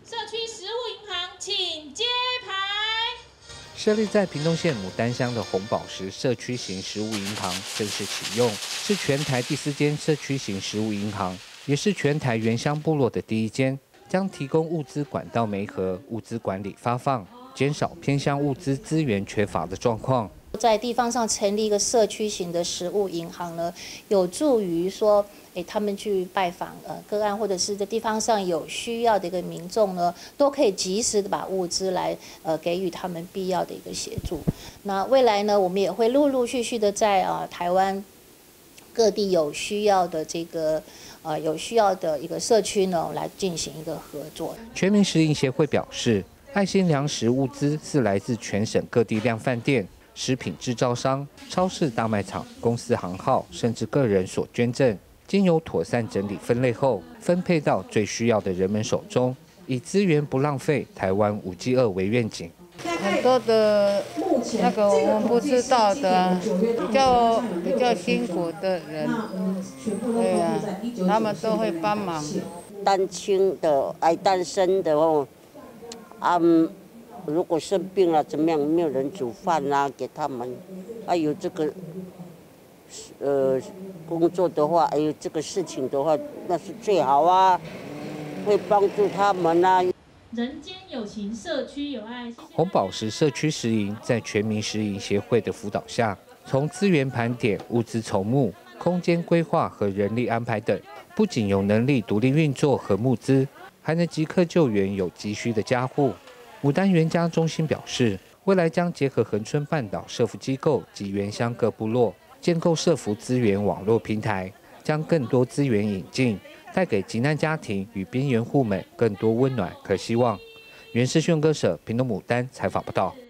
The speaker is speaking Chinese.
社区食物银行，请揭牌。 设立在屏东县牡丹乡的红宝石社区型食物银行正式启用，是全台第4间社区型食物银行，也是全台原乡部落的第1间，将提供物资管道媒合、物资管理发放，减少偏乡物资资源缺乏的状况。 在地方上成立一个社区型的食物银行呢，有助于说，他们去拜访个案，或者是在地方上有需要的一个民众呢，都可以及时的把物资来给予他们必要的一个协助。那未来呢，我们也会陆陆续续的在台湾各地有需要的一个社区呢，来进行一个合作。 全民食营协会表示，爱心粮食物资是来自全省各地量贩店、食品制造商、超市、大卖场、公司行号，甚至个人所捐赠，经由妥善整理分类后，分配到最需要的人们手中，以资源不浪费、台湾无饥饿为愿景。 很多的那个我们不知道的，比较辛苦的人，对啊，他们都会帮忙。 单亲的、单身的哦，如果生病了怎么样，没有人煮饭啊给他们，有这个工作的话，有这个事情的话，那是最好啊，会帮助他们啊。 人间有情，社区有爱。 红宝石社区食营在全民食营协会的辅导下，从资源盘点、物资筹募、空间规划和人力安排等，不仅有能力独立运作和募资，还能即刻救援有急需的家户。牡丹原家中心表示，未来将结合恒春半岛社福机构及原乡各部落，建构社福资源网络平台，将更多资源引进，带给急难家庭与边缘户们更多温暖和希望。原视讯歌社屏东牡丹采访报道。